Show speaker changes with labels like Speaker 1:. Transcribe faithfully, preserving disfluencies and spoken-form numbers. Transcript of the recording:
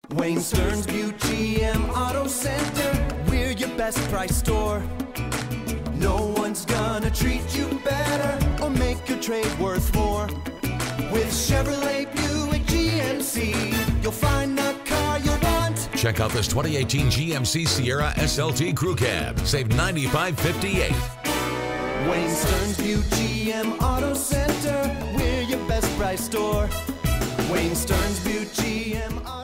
Speaker 1: Wayne Stearns Butte G M Auto Center, we're your best price store. No one's gonna treat you better or make your trade worth more. With Chevrolet, Buick, G M C, you'll find the car you want.
Speaker 2: Check out this twenty eighteen G M C Sierra S L T Crew Cab. Save ninety-five fifty-eight.
Speaker 1: Wayne Stearns Butte G M Auto Center, we're your best price store. Wayne Stearns Butte G M Auto